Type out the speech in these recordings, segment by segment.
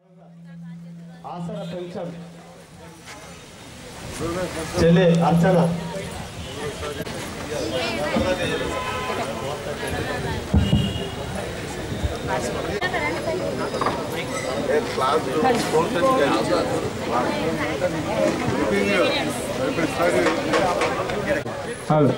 ఆసరా pension చెల్లి అర్చన hello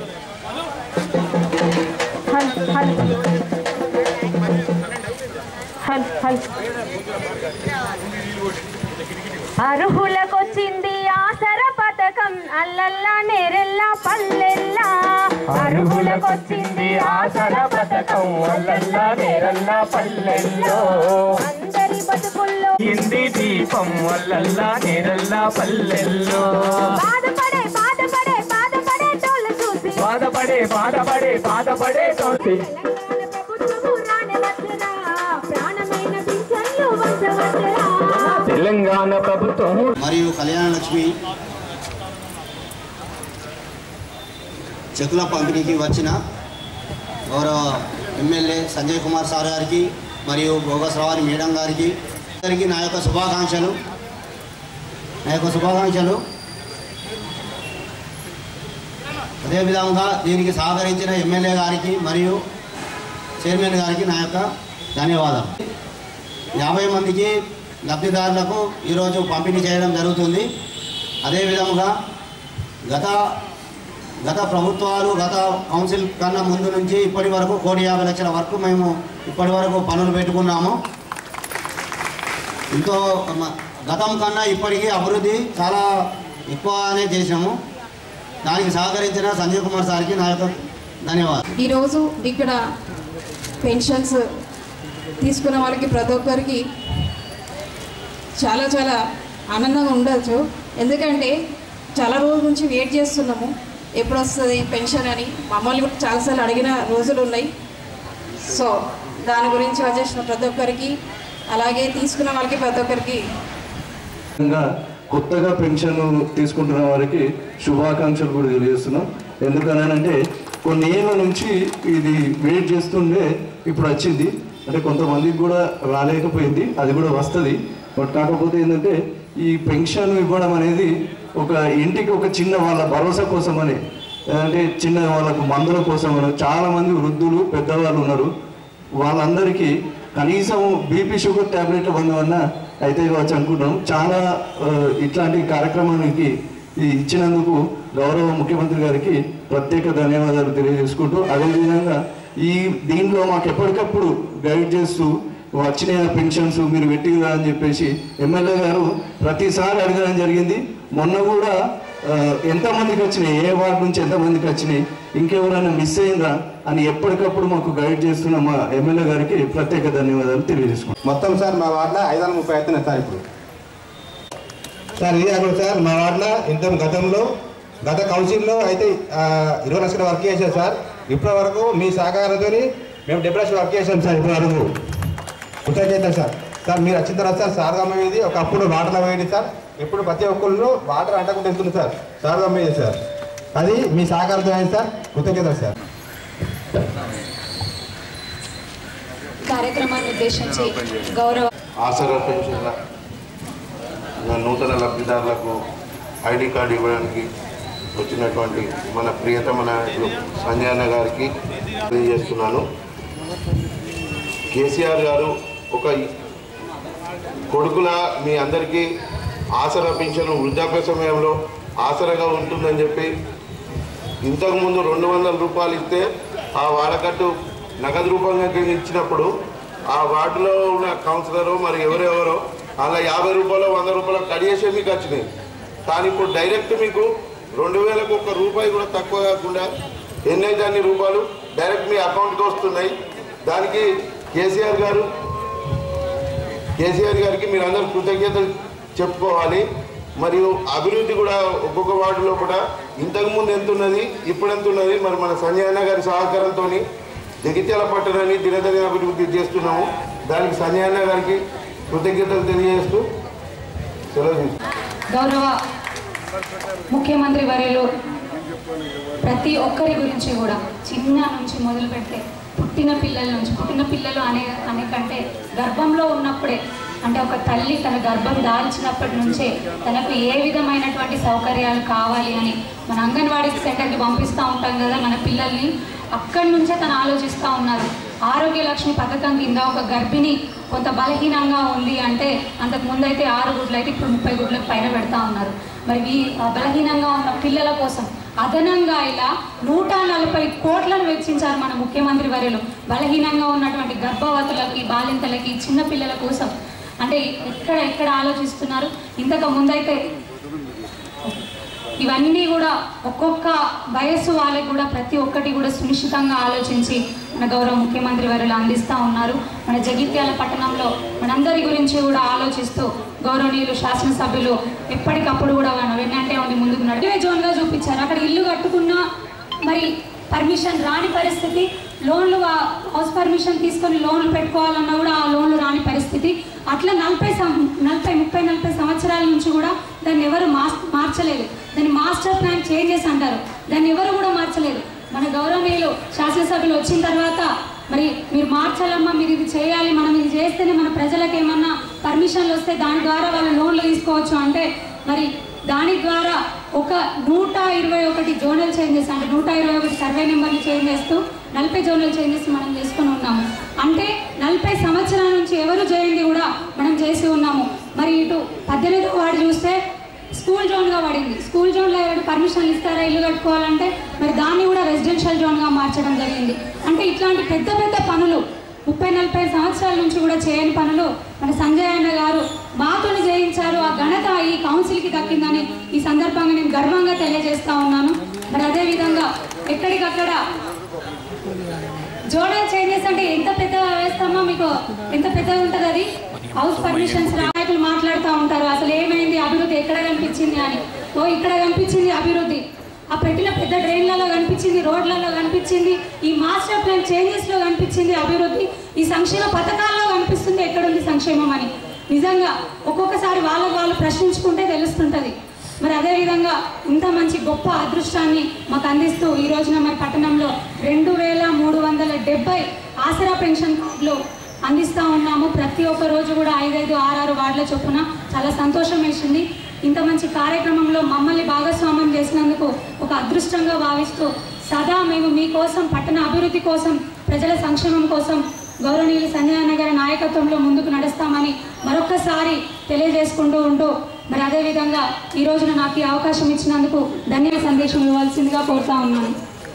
అర్హులకొచ్చింది ఆసర పథకం అల్లల్లా నేరెల్లా పల్లెల్లా అర్హులకొచ్చింది ఆసర పథకం అల్లల్లా నేరెల్లా పల్లెల్లో అందరి బతుకుల్లో ఇంది దీపం అల్లల్లా నేరెల్లా పల్లెల్లో బాధపడే బాధపడే బాధపడే తోలు చూసి బాధపడే తోసి తెలంగాణ ప్రభుత్వం మరియు కళ్యాణ లక్ష్మి చెక్కుల పంపిణీకి వచ్చిన గౌరవ ఎమ్మెల్యే సంజయ్ కుమార్ సార్ గారికి మరియు భోగశ్రావణి మేడం గారికి అందరికీ నా యొక్క శుభాకాంక్షలు. అదేవిధంగా దీనికి సహకరించిన ఎమ్మెల్యే గారికి మరియు చైర్మన్ గారికి నా యొక్క ధన్యవాదాలు. 50 మందికి లబ్ధిదారులకు ఈరోజు పంపిణీ చేయడం జరుగుతుంది. అదేవిధంగా గత ప్రభుత్వాలు గత కౌన్సిల్ కన్నా ముందు నుంచి ఇప్పటి వరకు 1,50,00,000 వరకు మేము ఇప్పటి వరకు పనులు పెట్టుకున్నాము. ఇంకో గతం కన్నా ఇప్పటికీ అభివృద్ధి చాలా ఎక్కువనే చేసాము. దానికి సహకరించిన సంజయ్ కుమార్ సార్కి నా యొక్క ధన్యవాదాలు. ఈరోజు ఇక్కడ పెన్షన్స్ తీసుకున్న వాళ్ళకి ప్రతి ఒక్కరికి చాలా చాలా ఆనందంగా ఉండొచ్చు. ఎందుకంటే చాలా రోజుల నుంచి వెయిట్ చేస్తున్నాము, ఎప్పుడు వస్తుంది పెన్షన్ అని. మమ్మల్ని కూడా చాలాసార్లు అడిగిన రోజులు ఉన్నాయి. సో దాని గురించి వచ్చేసిన ప్రతి ఒక్కరికి, అలాగే తీసుకున్న వాళ్ళకి ప్రతి ఒక్కరికి కొత్తగా పెన్షన్ తీసుకుంటున్న వారికి శుభాకాంక్షలు కూడా తెలియజేస్తున్నాం. ఎందుకనంటే కొన్ని ఏళ్ళ నుంచి ఇది వెయిట్ చేస్తుండే ఇప్పుడు వచ్చింది. అంటే కొంతమందికి కూడా రాలేకపోయింది, అది కూడా వస్తుంది. బట్ కాకపోతే ఏంటంటే ఈ పెన్షన్ ఇవ్వడం అనేది ఒక ఇంటికి ఒక చిన్న వాళ్ళ భరోసా కోసమని, అంటే చిన్న వాళ్ళకు మందుల కోసమని చాలామంది వృద్ధులు పెద్దవాళ్ళు ఉన్నారు. వాళ్ళందరికీ కనీసం బీపీ షుగర్ ట్యాబ్లెట్లు బంధువన్నా అయితే కావచ్చు అనుకుంటాం. చాలా ఇట్లాంటి కార్యక్రమానికి ఇచ్చినందుకు గౌరవ ముఖ్యమంత్రి గారికి ప్రత్యేక ధన్యవాదాలు తెలియజేసుకుంటూ, అదేవిధంగా దీంట్లో మాకు ఎప్పటికప్పుడు గైడ్ చేస్తూ వచ్చిన పెన్షన్స్ మీరు పెట్టిరా అని చెప్పేసి ఎమ్మెల్యే గారు ప్రతిసారి అడగడం జరిగింది. మొన్న కూడా ఎంతమందికి వచ్చినాయి, ఏ వార్డు నుంచి ఎంతమందికి వచ్చినాయి, ఇంకెవరైనా మిస్ అయిందా అని ఎప్పటికప్పుడు మాకు గైడ్ చేస్తున్న మా ఎమ్మెల్యే గారికి ప్రత్యేక ధన్యవాదాలు తెలియజేసుకుంటాం. మొత్తం సార్ మా వార్డులో 530 అవుతున్నాయి సార్. ఇప్పుడు సార్ ఇది అక్కడ సార్ మా వార్డులో గతంలో గత కౌన్సిల్లో అయితే 20 లక్షల వర్క్ చేశాం సార్. ఇప్పటి వరకు మీ సహకారంతో మేము 70 లక్షలు వర్క్ చేసాం సార్. ఇప్పటి వరకు కృతజ్ఞతలు సార్. సార్ మీరు వచ్చిన తర్వాత సార్ సారథం ఇది ఒకప్పుడు వాటర్లో వేయండి సార్. ఇప్పుడు ప్రతి ఒక్కళ్ళు వాటర్ అంటకుండా వెళ్తుంది సార్. సారథం మీద సార్ అది మీ సహకారంతో అయింది సార్. కృతజ్ఞతలు సార్. కార్యక్రమాన్ని ఉద్దేశించి గౌరవ ఆసరా పెన్షన్ల నూతన లబ్ధిదారులకు ఐడి కార్డు ఇవ్వడానికి వచ్చినటువంటి మన ప్రియతమ నాయకులు సంజయ్ అన్న గారికి తెలియజేస్తున్నాను. కేసీఆర్ గారు ఒక కొడుకులా మీ అందరికీ ఆసరా పెన్షన్ వృద్ధాప్య సమయంలో ఆసరాగా ఉంటుందని చెప్పి ఇంతకుముందు 200 రూపాయలు ఇస్తే ఆ వాడకట్టు నగదు రూపంగా ఇచ్చినప్పుడు ఆ వార్డులో ఉన్న కౌన్సిలరు మరి ఎవరెవరో అలా 50 రూపాయలు 100 రూపాయలు కడిగేసే మీకు వచ్చినాయి. కానీ ఇప్పుడు డైరెక్ట్ మీకు 2000కు 1 రూపాయి కూడా తక్కువ కాకుండా ఎన్నైతే అన్ని రూపాయలు డైరెక్ట్ మీ అకౌంట్కి వస్తున్నాయి. దానికి కేసీఆర్ గారికి మీరు అందరూ కృతజ్ఞతలు చెప్పుకోవాలి. మరియు అభివృద్ధి కూడా ఒక్కొక్క వార్డులో కూడా ఇంతకుముందు ఎంత ఉన్నది ఇప్పుడు ఎంత ఉన్నది మరి మన సంజయ్ అన్న గారి సహకారంతో జగిత్యాల పట్టణాన్ని దినదిన అభివృద్ధి చేస్తున్నాము. దానికి సంజయ్ అన్న గారికి కృతజ్ఞతలు తెలియజేస్తూ సెలవు. గౌరవ ముఖ్యమంత్రి వర్యులు ప్రతి ఒక్కరి గురించి కూడా చిన్న నుంచి మొదలు పెడితే పుట్టిన పిల్లల నుంచి, పుట్టిన పిల్లలు అనే కంటే గర్భంలో ఉన్నప్పుడే అంటే ఒక తల్లి తన గర్భం దాల్చినప్పటి నుంచే తనకు ఏ విధమైనటువంటి సౌకర్యాలు కావాలి అని మన అంగన్వాడీ సెంటర్కి పంపిస్తూ ఉంటాం కదా మన పిల్లల్ని, అక్కడి నుంచే తను ఆలోచిస్తూ ఉన్నారు. ఆరోగ్య లక్ష్మి పథకం కింద ఒక గర్భిణి కొంత బలహీనంగా ఉంది అంటే అంతకు ముందైతే 6 గుడ్లు అయితే ఇప్పుడు 30 గుడ్లకు పైన పెడతా ఉన్నారు. మరి ఈ బలహీనంగా ఉన్న పిల్లల కోసం అదనంగా ఇలా 140 కోట్లను వెచ్చించారు మన ముఖ్యమంత్రి వర్యులు బలహీనంగా ఉన్నటువంటి గర్భవతులకి, బాలింతలకి, చిన్న పిల్లల కోసం. అంటే ఎక్కడ ఆలోచిస్తున్నారు. ఇంతకు ముందైతే ఇవన్నీ కూడా ఒక్కొక్క వయస్సు వాళ్ళకి కూడా ప్రతి ఒక్కటి కూడా సునిశ్చితంగా ఆలోచించి మన గౌరవ ముఖ్యమంత్రి వర్యులు అందిస్తూ ఉన్నారు. మన జగిత్యాల పట్టణంలో మనందరి గురించి కూడా ఆలోచిస్తూ గౌరవనీయులు శాసనసభ్యులు ఎప్పటికప్పుడు కూడా వెన్నంటే ఉండి ముందుకు నడివే జోన్గా చూపించారు. అక్కడ ఇల్లు కట్టుకున్నా మరి పర్మిషన్ రాని పరిస్థితి, లోన్లు హౌస్ పర్మిషన్ తీసుకొని లోన్లు పెట్టుకోవాలన్నా కూడా ఆ లోన్లు రాని పరిస్థితి. అట్లా 40 సంవత్సరాల నుంచి కూడా దాన్ని ఎవరు మార్చలేదు. దాన్ని మాస్టర్ ప్లాన్ చేంజెస్ అంటారు, దాన్ని ఎవరు కూడా మార్చలేదు. మన గౌరవనీయులు శాసనసభ్యులు వచ్చిన తర్వాత మరి మీరు మార్చాలమ్మా, మీరు ఇది చేయాలి, మనం ఇది చేస్తేనే మన ప్రజలకు ఏమన్నా పర్మిషన్లు వస్తే దాని ద్వారా వాళ్ళు లోన్లు తీసుకోవచ్చు అంటే మరి దాని ద్వారా ఒక 121 జోనల్ చేంజెస్ అంటే 121 సర్వే నెంబర్ని చేంజ్ చేస్తూ 40 జోనల్ చేంజెస్ మనం చేసుకుని ఉన్నాము. అంటే 40 సంవత్సరాల నుంచి ఎవరు చేయండి కూడా మనం చేసి ఉన్నాము. మరి ఇటు 18వ వార్డు చూస్తే స్కూల్ జోన్గా పడింది. స్కూల్ జోన్లో ఎవరు పర్మిషన్లు ఇస్తారా ఇల్లు కట్టుకోవాలంటే, మరి దాన్ని కూడా రెసిడెన్షియల్ జోన్గా మార్చడం జరిగింది. అంటే ఇట్లాంటి పెద్ద పనులు 30-40 సంవత్సరాల నుంచి కూడా చేయని పనులు మన సంజయ్ అన్న గారు మాతో చేయించారు. ఆ ఘనత ఈ కౌన్సిల్కి దక్కిందని ఈ సందర్భంగా నేను గర్వంగా తెలియజేస్తా ఉన్నాను. మరి అదేవిధంగా ఎక్కడికక్కడ జోనల్ చేంజెస్ అంటే ఎంత పెద్దగా వేస్తామో మీకు ఎంత పెద్దగా ఉంటుంది అది. హౌస్ పర్మిషన్స్ నాయకులు మాట్లాడుతూ ఉంటారు, అసలు ఏమైంది అభివృద్ధి ఎక్కడ కనిపించింది అని. ఇక్కడ కనిపించింది అభివృద్ధి, ఆ పెట్టిన పెద్ద డ్రైన్లలో కనిపించింది, రోడ్లలో కనిపించింది, ఈ మాస్టర్ ప్లాన్ చేంజెస్లో కనిపించింది అభివృద్ధి, ఈ సంక్షేమ పథకాల్లో కనిపిస్తుంది ఎక్కడుంది సంక్షేమం అని. నిజంగా ఒక్కొక్కసారి వాళ్ళు ప్రశ్నించుకుంటే తెలుస్తుంటుంది. మరి అదేవిధంగా ఇంత మంచి గొప్ప అదృష్టాన్ని మాకు అందిస్తూ ఈ రోజున మరి పట్టణంలో 2370 ఆసరా పెన్షన్ కార్డులు అందిస్తూ ఉన్నాము. ప్రతి ఒక్క రోజు కూడా 5-5, 6-6 వార్డుల చొప్పున చాలా సంతోషం వేసింది. ఇంత మంచి కార్యక్రమంలో మమ్మల్ని భాగస్వామ్యం చేసినందుకు ఒక అదృష్టంగా భావిస్తూ సదా మేము మీకోసం పట్టణ అభివృద్ధి కోసం, ప్రజల సంక్షేమం కోసం గౌరవనీయులు సంజయ్ అన్న గారి నాయకత్వంలో ముందుకు నడుస్తామని మరొక్కసారి తెలియజేసుకుంటూ ఉంటూ మరి అదేవిధంగా ఈ రోజున నాకు ఈ అవకాశం ఇచ్చినందుకు ధన్యవాద సందేశం ఇవ్వాల్సిందిగా కోరుతా ఉన్నాను.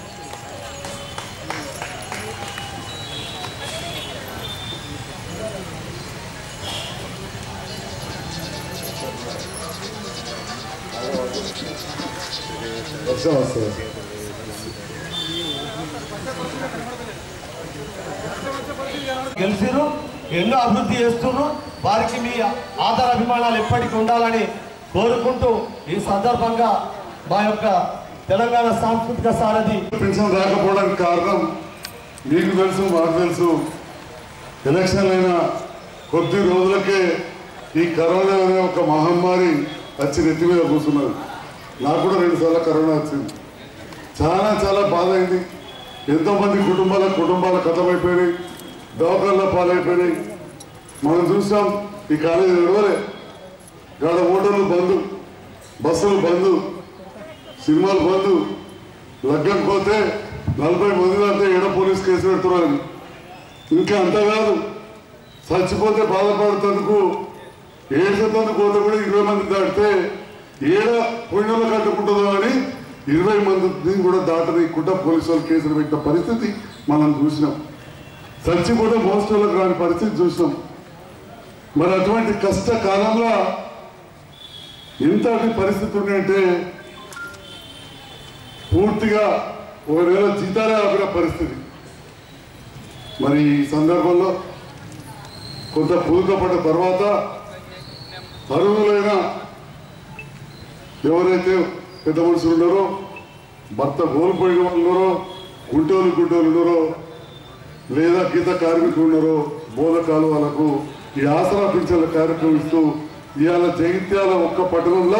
గెలిచిరు, ఎన్నో అభివృద్ధి చేస్తున్నారు. వారికి మీ ఆదర అభిమానాలు ఎప్పటికీ ఉండాలని కోరుకుంటూ ఈ సందర్భంగా మా యొక్క తెలంగాణ సాంస్కృతిక సారథి పెన్షన్ రాకపోవడానికి కారణం మీకు తెలుసు, మాకు తెలుసు. ఎలక్షన్ అయిన కొద్ది రోజులకే ఈ కరోనా అనే ఒక మహమ్మారి వచ్చి నెత్తి మీద కూర్చున్నది. నాకు కూడా 2 సార్లు కరోనా వచ్చింది. చాలా బాధ అయింది. ఎంతోమంది కుటుంబాల కథమైపోయినాయి, దవాఖానలో పాలైపోయినాయి. మనం చూసాం ఈ కాలేజీ నడవలే, గాడ ఓటర్లు బంద్, బస్సులు బంద్, సినిమాలు బంద్. లగ్గం పోతే 40 మంది దాంతో ఏడ పోలీస్ కేసు పెడుతున్నారని. ఇంకా అంతకాదు, చచ్చిపోతే బాధపడుతందుకు ఏడ్చేందుకు పోతే కూడా 20 మంది దాటితే ఏడ పుణ్యంలో కట్టుకుంటుందో అని 20 మందిని కూడా దాటనీయకుండా పోలీసు వాళ్ళు కేసులు పెట్టిన పరిస్థితి మనం చూసినాం. చచ్చిపోతే మోస్టర్లకు రాని పరిస్థితి చూసినాం. మరి అటువంటి కష్టకాలంలో ఇంతటి పరిస్థితి ఉన్నాయంటే పూర్తిగా 1 నెల జీతాలే ఆపిన పరిస్థితి. మరి ఈ సందర్భంలో కొంత పూర్తపడ్డ తర్వాత అర్హులైన ఎవరైతే పెద్ద మనుషులు ఉన్నారో, భర్త కోల్పోయిన వాళ్ళు ఉన్నారో, గుంటోళ్ళు ఉన్నారో, లేదా గీత కార్మికులు ఉన్నారో, బోధకాలు వాళ్ళకు ఈ ఆసరా పింఛన్ల కార్యక్రమం ఇస్తూ ఇవాళ జగిత్యాల ఒక్క పట్టణంలో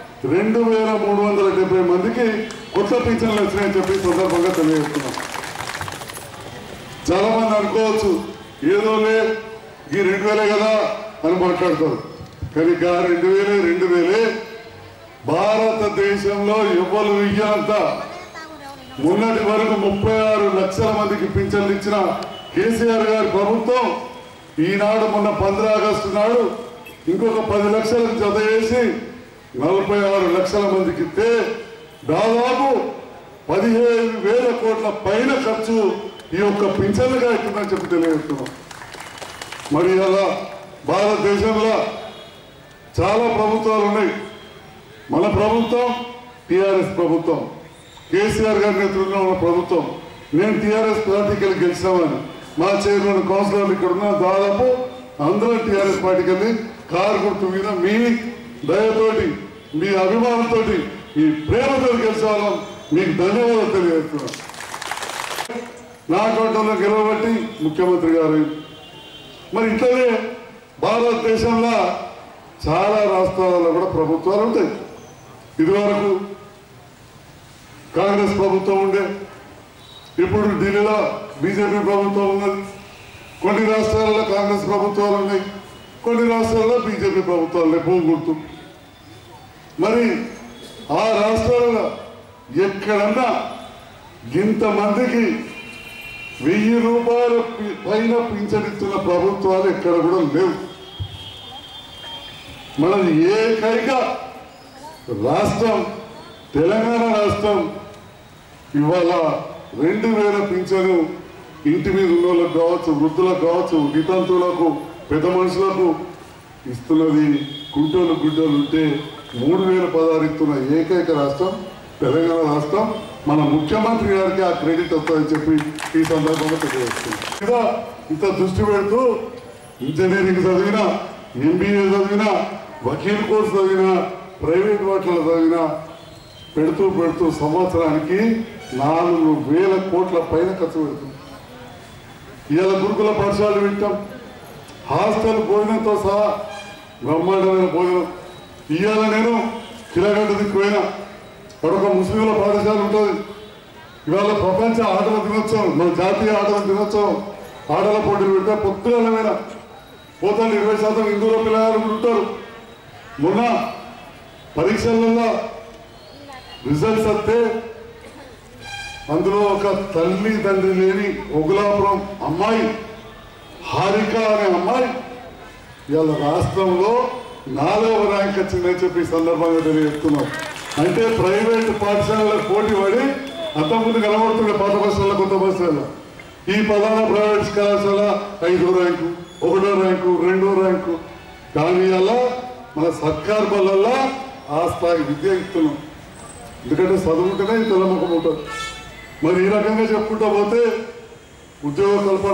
2370 మందికి కొత్త పింఛన్లు వచ్చినాయని చెప్పి సందర్భంగా తెలియజేస్తున్నాం. చాలా మంది అనుకోవచ్చు ఏదోలే ఈ 2000 కదా అని మాట్లాడతారు. కానీ 2000 భారతదేశంలో ఎవ్వరు ఇయ్యంత మొన్నటి వరకు 36 లక్షల మందికి పింఛన్లు ఇచ్చిన కేసీఆర్ గారి ప్రభుత్వం ఈనాడు మొన్న 15 ఆగస్టు నాడు ఇంకొక 10 లక్షలకు జత చేసి 46 లక్షల మందికి ఇస్తే దాదాపు 15,000 కోట్ల పైన ఖర్చు ఈ యొక్క పింఛన్లుగా అవుతుందని చెప్పి తెలియజేస్తున్నాం. మరి అలా భారతదేశంలో చాలా ప్రభుత్వాలు ఉన్నాయి. మన ప్రభుత్వం టీఆర్ఎస్ ప్రభుత్వం, కేసీఆర్ గారి నేతృత్వంలో ఉన్న ప్రభుత్వం. నేను టీఆర్ఎస్ పార్టీకి వెళ్ళి గెలిచినామని మా చైర్మన్ కౌన్సిలర్లు ఇక్కడ ఉన్న దాదాపు అందరూ టీఆర్ఎస్ పార్టీకి వెళ్ళి కారు గుర్తు మీద మీ దయతోటి మీ అభిమానంతో మీ ప్రేమతో గెలిచాలని మీకు ధన్యవాదాలు తెలియజేస్తున్నాను. నా కోటలో గెలవబట్టి ముఖ్యమంత్రి గారు. మరి ఇట్లనే భారతదేశంలో చాలా రాష్ట్రాలలో కూడా ప్రభుత్వాలు ఉంటాయి. ఇదివరకు కాంగ్రెస్ ప్రభుత్వం ఉండే, ఇప్పుడు ఢిల్లీలో బీజేపీ ప్రభుత్వం ఉన్నది. కొన్ని రాష్ట్రాలలో కాంగ్రెస్ ప్రభుత్వాలు ఉన్నాయి, కొన్ని రాష్ట్రాల్లో బీజేపీ ప్రభుత్వాలు భూమి గుర్తు. మరి ఆ రాష్ట్రాలలో ఎక్కడన్నా ఇంతమందికి 1000 రూపాయల పైన పింఛనిస్తున్న ప్రభుత్వాలు ఎక్కడ కూడా లేవు. మనది ఏకైక రాష్ట్రం తెలంగాణ రాష్ట్రం. ఇవాళ 2000 పింఛను ఇంటి మీద ఉన్న వాళ్ళకు కావచ్చు, వృద్ధులకు కావచ్చు, వితంతువులకు, పెద్ద మనుషులకు ఇస్తున్నది. గుడ్డోలు ఉంటే 3016 ఇస్తున్న ఏకైక రాష్ట్రం తెలంగాణ రాష్ట్రం. మన ముఖ్యమంత్రి గారికి ఆ క్రెడిట్ వస్తుందని చెప్పి ఈ సందర్భంగా తెలియజేస్తుంది. ఇంత దృష్టి పెడుతూ ఇంజనీరింగ్ చదివినా, MBA చదివినా, వకీల్ కోర్సు చదివినా, ప్రైవేట్ వాటిలో చదివినా పెడుతూ సంవత్సరానికి 4000 కోట్ల పైన ఖర్చు పెడుతుంది. ఇవాళ గురుకుల పాఠశాలలు వింటాం, హాస్టల్ భోజనంతో సహా బ్రహ్మాండమైన భోజనం. ఇవాళ నేను కిలగడ్డ దిక్కుపోయినా, అక్కడొక ముస్లింల పాఠశాల ఉంటుంది. ఇవాళ ప్రపంచ ఆటల దినోత్సవం, మన జాతీయ ఆటల దినోత్సవం, ఆటల పోటీలు పెడితే పొద్దుగాలమైన పోతాను 20% హిందువుల పిల్లలు కూడా ఉంటారు. మొన్న పరీక్షలలో రిజల్ట్స్ వస్తే అందులో ఒక తల్లి తండ్రి లేని ఒగులాపురం అమ్మాయి హారిక అనే అమ్మాయి ఇవాళ రాష్ట్రంలో 4వ ర్యాంక్ వచ్చిందని చెప్పి సందర్భంగా తెలియజేస్తున్నాం. అంటే ప్రైవేట్ పాఠశాలలకు పోటీ పడి అంతకుముందు కనబడుతుండే పాత బస్సులలో, కొత్త బస్సులలో ఈ ప్రధాన ప్రైవేట్ కళాశాల 5వ ర్యాంకు, 1వ ర్యాంకు, 2వ ర్యాంకు. కానీ అలా మన సర్కార్ బళ్ళల్లో ఆ స్థాయి విద్య ఇస్తున్నాం. ఎందుకంటే చదువుకుంటేనే తెల్లముఖం ఉంటుంది. మరి ఈ రకంగా చెప్పుకుంటా పోతే ఉద్యోగ కల్పన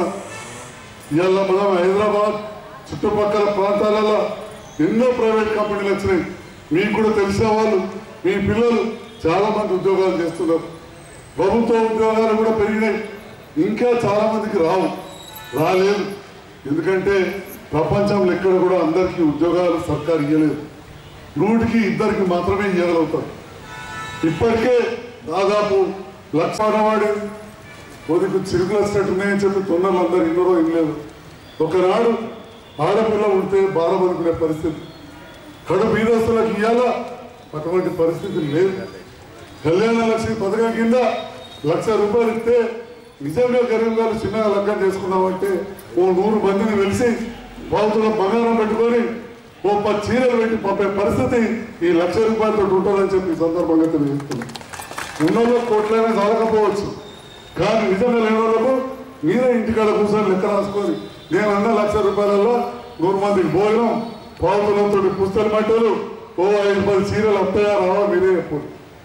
ఇవాళ మనం హైదరాబాద్ చుట్టుపక్కల ప్రాంతాలలో ఎన్నో ప్రైవేట్ కంపెనీలు వచ్చినాయి. మీకు కూడా తెలిసిన వాళ్ళు, మీ పిల్లలు చాలా మంది ఉద్యోగాలు చేస్తున్నారు. ప్రభుత్వ ఉద్యోగాలు కూడా పెరిగినాయి. ఇంకా చాలా మందికి రాలేదు. ఎందుకంటే ప్రపంచంలో ఎక్కడ కూడా అందరికీ ఉద్యోగాలు సర్కారు ఇవ్వలేదు. 100కి 2కి మాత్రమే ఇవ్వగలుగుతారు. ఇప్పటికే దాదాపు 1,00,000 వాడి కొద్దిగా చిరుకులు వచ్చినట్టు ఉన్నాయని చెప్పి తొందరలు అందరూ ఇన్నరో ఇవ్వలేదు. ఒకనాడు ఆడపిల్ల ఉంటే భారం అనుకునే పరిస్థితి, కడు బీదస్తులకు ఇవ్వాలా అటువంటి పరిస్థితి లేదు. కళ్యాణ లక్ష్మి పథకం కింద 1,00,000 రూపాయలు ఇస్తే నిజంగా గరీబ్ గారు చిన్నగా లగ్గం చేసుకున్నామంటే ఓ 100 మందిని వెలిసి వాళ్ళతో బంగారం పెట్టుకొని ఓ 10 చీరలు పెట్టి పంపే పరిస్థితి ఈ 1,00,000 రూపాయలతో ఉంటుందని చెప్పి సందర్భంగా తెలియజేస్తున్నాం. ఉన్నలో కోట్లైనా చాలకపోవచ్చు, కానీ నిజంగా లేని వాళ్ళకు మీరే ఇంటికాడ కూర్చొని లెక్క రాసుకొని నేను అన్న 1,00,000 రూపాయలలో 100 మందికి భోజనం, పావుతులతో పుస్తల మట్టలు, ఓ 5-10 చీరలు వస్తాయా రావా మీరే చెప్పు.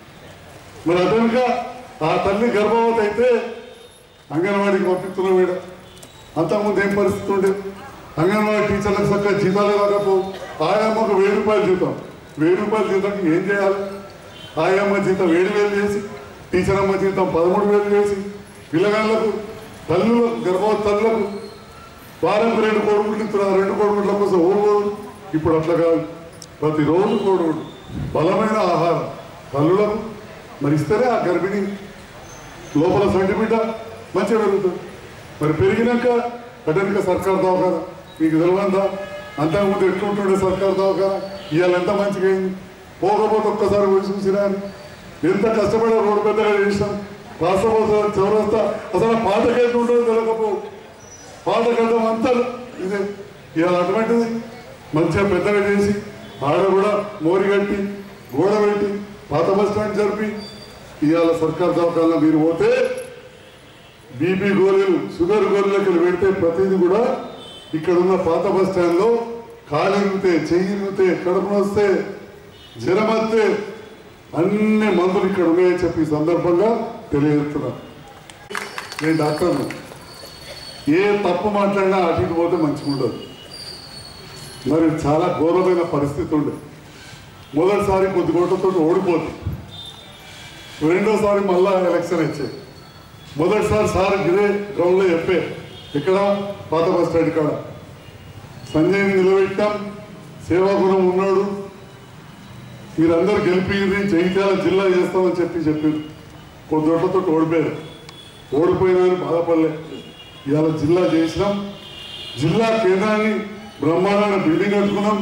మరి అదనక ఆ తల్లి గర్భవతి అయితే అంగన్వాడీకి పంపిస్తున్నాం. వీడ అంతకుముందు ఏం పరిస్థితి ఉండేది? అంగన్వాడీ టీచర్లకు చక్కగా జీతాలు రాకపో, ఆయమ్మకు 1000 రూపాయలు జీతం. 1000 రూపాయల జీతంకి ఏం చేయాలి? ఆయమ్మ జీతం 7,000 చేసి, టీచర్ అమ్మ జీతం 13,000 చేసి, పిల్లగాళ్ళకు తల్లులకు గర్భవతి తల్లులకు వారంకు 2 కోడిగుడ్లు ఇస్తున్నారు. 2 కోడిగుడ్ల కోసం ఊరు. ఇప్పుడు అట్లా కాదు, ప్రతిరోజు కోడిగుడ్డు బలమైన ఆహారం తల్లులకు మరి ఇస్తేనే ఆ గర్భిణి లోపల సంటి బిడ్డ మంచిగా పెరుగుతుంది. మరి పెరిగినాక అటెనక సర్కార్ దవాఖాన మీకు తెలియందా అంతకుముందు ఎట్లుంటుండే సర్కారు దవాఖానా, ఇవాళ ఎంత మంచిగా అయింది. పోకపోతే ఒక్కసారి పోయి చూసినా అని ఎంత కష్టపడే రోడ్డు పెద్దగా చేసినాం. రాష్ట్రపోతా చౌరస్తా అసలు పాత గడ్డ ఉంటుందో తెలియకపో, పాత గడ్డ అంతా ఇదే. ఇవాళ అటువంటిది మంచిగా పెద్దగా చేసి ఆడ కూడా మోరి కట్టి గోడ పెట్టి పాత బస్ స్టాండ్ జరిపి ఇవాళ సర్కారు దవాఖానా మీరు పోతే బీపీ గోళీలు షుగర్ గోళీలకి పెడితే ప్రతిదీ కూడా ఇక్కడ ఉన్న పాత బస్ స్టాండ్లో కాలు ఇరిగితే, చెయ్యి ఇరిగితే, కడుపు వస్తే, జ్వరం వస్తే అన్ని మందులు ఇక్కడ ఉన్నాయని చెప్పి సందర్భంగా తెలియజేస్తున్నా. నేను డాక్టర్ను, ఏ తప్పు మాట్లాడినా అటు పోతే మంచిగా ఉండదు. మరి చాలా ఘోరమైన పరిస్థితి ఉండే. మొదటిసారి కొద్ది కోట్లతో ఓడిపోతుంది, రెండోసారి మళ్ళా ఎలక్షన్ ఇచ్చాయి. మొదటిసారి సార్ గిరే గ్రౌండ్లో చెప్పే ఇక్కడ పాత బస్ స్టాండ్ కాడ సంజయ్ని నిలబెట్టాం, సేవాగుణం ఉన్నాడు, మీరందరూ గెలిపిరి జగిత్యాల జిల్లా చేస్తామని చెప్పారు. కొద్ది ఓట్లతో ఓడిపోయారు. ఓడిపోయినా బాధపడలే. ఇవాళ జిల్లా చేసినాం. జిల్లా కేంద్రాన్ని బ్రహ్మాండమైన బిల్డింగ్ కట్టుకున్నాం.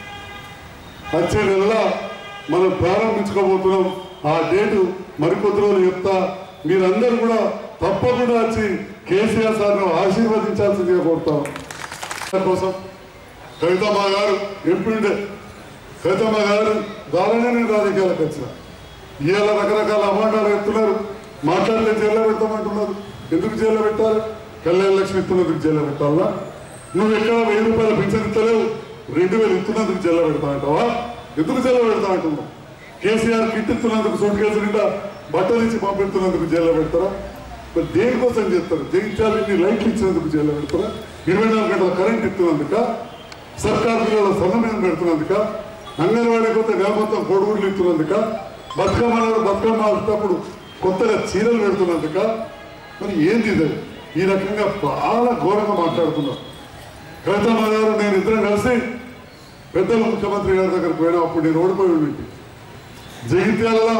వచ్చే నెలలో మనం ప్రారంభించుకోబోతున్నాం. ఆ డేటు మరికొద్ది రోజులు చెప్తా. మీరందరూ కూడా తప్పకుండా వచ్చి కేసీఆర్ సార్ను ఆశీర్వదించాల్సిందిగా కోరుతాం. కోసం కవితమ్మ గారు ఎంపీ ఉండే, కవితమ్మ గారు ద్వారానే నేను రాజకీయాలకు వచ్చిన. ఇవాళ రకరకాల అమాండాలు ఎత్తున్నారు. మాట్లాడితే జైల్లో పెడతామంటున్నారు. ఎందుకు జైల్లో పెట్టాలి? కళ్యాణ లక్ష్మి ఇస్తున్నందుకు జైల్లో పెట్టాలా? నువ్వు ఎక్కడ 1000 రూపాయల పెన్షన్ ఇస్తలేవు, 2000 ఇస్తున్నందుకు జైల్లో పెడతామంటావా? ఎందుకు జైల్లో పెడతామంటున్నావు? కేసీఆర్ కిట్ ఇస్తున్నందుకు సూట్ కేసు నిండా బట్టలు ఇచ్చి పంపిస్తున్నందుకు జైల్లో పెడతారా? మరి దేనికోసం చేస్తారు? జయించాలని లైట్లు ఇచ్చినందుకు జైల్లో పెడతారా? 24 గంటల కరెంట్ ఇస్తున్నందుక, సర్కారు పిల్లల సన్నమేం పెడుతున్నందుక, అంగన్వాడీ కొత్త నెల మొత్తం పొడుగుడ్లు ఇస్తున్నందుక, బతుకమ్మ ఆడుతప్పుడు కొత్తగా చీరలు పెడుతున్నందుక, మరి ఏంది ఇది? ఈ రకంగా చాలా ఘోరంగా మాట్లాడుతున్నారు. కవితమ్మ గారు నేను ఇద్దరం కలిసి పెద్దల ముఖ్యమంత్రి గారి దగ్గరకు పోయినా. అప్పుడు నేను ఓడిపోయి ఉండి జగిత్యాలలో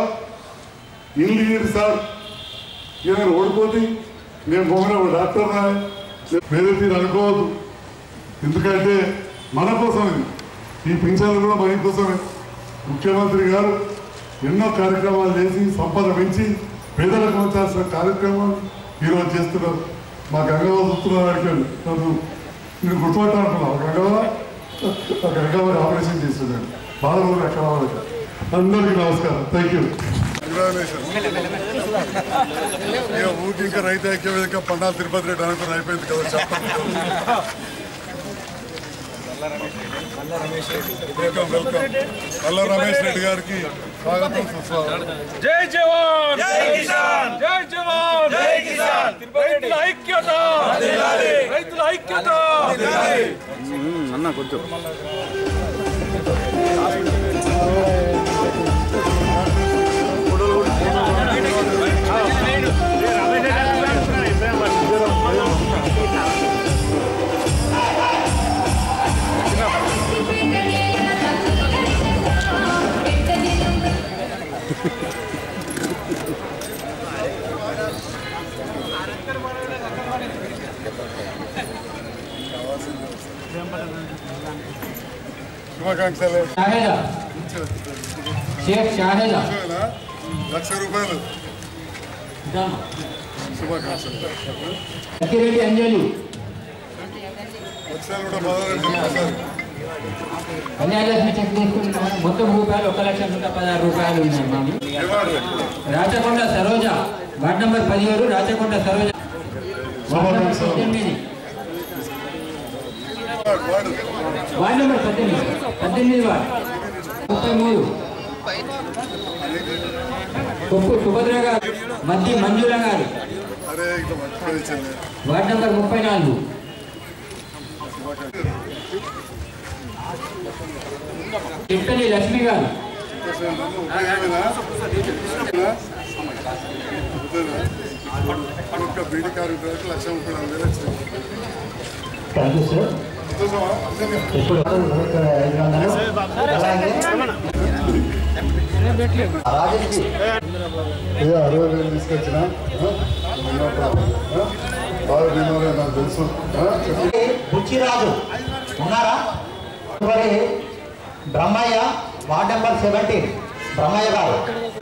ఇల్లు సార్ ఇక నేను ఓడిపోతే నేను పోయిన డాక్టర్ వేరే తీరు అనుకోవద్దు. ఎందుకంటే మన కోసం ఇది, ఈ పింఛన్లు కూడా మన కోసమే. ముఖ్యమంత్రి గారు ఎన్నో కార్యక్రమాలు చేసి సంపద పెంచి పేదలకు వచ్చాల్సిన కార్యక్రమాలు ఈరోజు చేస్తున్నారు. మా గంగవ్వ చూస్తున్నారు. అడిగాను నన్ను, నేను గుర్తుపట్టాలనుకున్నాను. గంగవ్వ ఆపరేషన్ చేస్తున్నాను. బాలూరు ఎక్కడ వాళ్ళకి అందరికీ నమస్కారం. Thank you. ఊరికి ఇంకా రైతు ఐక్య వేదిక పండాల తిరుపతి రెడ్డి అనుకుని అయిపోయింది కదా చెప్పండి. వెల్కమ్ రమేష్ రెడ్డి గారికి స్వాగతం సుస్వాగతం. జై జవాన్ జై కిసాన్, జై జవాన్ జై కిసాన్. రైతుల ఐక్యత, రైతుల ఐక్యత. అన్న కొంచెం శుభాకాంక్షలు. ₹1,00,000 శుభాకాంక్షలు. అంజలి లక్షలు కూడా మొదలు కన్యాలక్ష్మి చెక్ తీసుకుంటున్నాం. మొత్తం రూపాయలు ₹1,16,000 ఉన్నాయి. Rachakonda Saroja, ward number 17, Rachakonda Saroja, ward number 18, ward number 18 ward 33, Koppu Subhadra గారు, మధ్య మంజుల గారు, వార్డ్ నెంబర్ 34, చిట్టలి లక్ష్మి గారు, బీడీ కార్మికులకు ₹1,34,000 థ్యాంక్ యూ సార్. ఇప్పుడు తీసుకొచ్చిన నాకు తెలుసు. బుచ్చిరాజు ఉన్నారా? బ్రహ్మయ్య వార్డ్ నెంబర్ 17 బ్రహ్మయ్య గారు.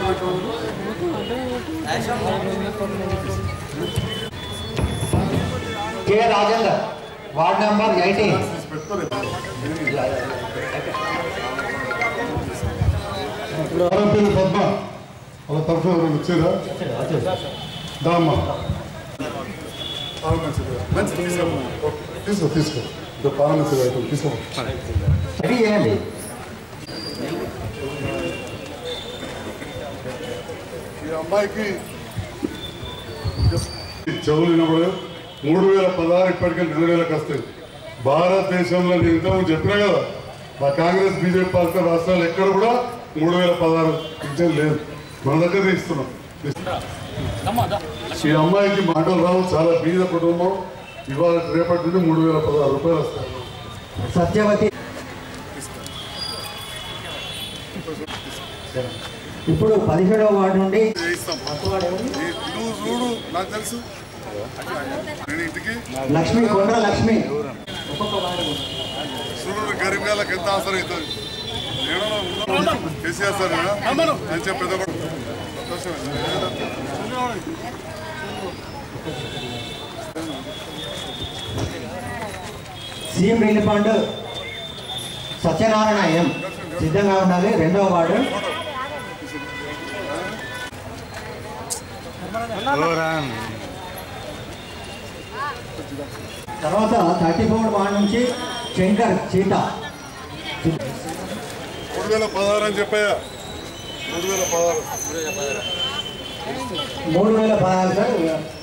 K Rajender ward number 18. Padma వాళ్ళ తరఫున వచ్చారా దామ్మా తీసుకో తీసుకో పాలన తీసుకో చేయండి. ఈ అమ్మాయికి చెవులు వినబడదు. 3016 ఇప్పటికే 2000కి వస్తాయి. భారతదేశంలో నేను ఇంతకుముందు చెప్పినా కదా, మా కాంగ్రెస్ బీజేపీ పార్టీ రాష్ట్రాలు ఎక్కడ కూడా 3016 పింఛన్ లేదు. మన దగ్గర ఇస్తున్నాం. ఈ అమ్మాయికి మాటలు రావు, చాలా బీద కుటుంబం. ఇవాళ రేపటి నుండి 3016 రూపాయలు వస్తాయి. సత్యవతి ఇప్పుడు 17వ వార్డు నుండి నువ్వు చూడు, నాకు తెలుసు. నేను ఇంటికి లక్ష్మి కొండ్ర లక్ష్మి చూడు, గరీబ్ గాళ్ళకి ఎంత అవసరం అవుతుంది. నేను కేసీఆర్ సార్ అని చెప్పి పెద్ద సీఎం రిలీఫ్ ఫండ్ సత్యనారాయణ ఎం సిద్ధంగా ఉండాలి. 2వ వార్డు. తర్వాత 34 వార్డు నుంచి శంకర్ చీటా 3016 అని చెప్పాయా. 3016 3016 సార్.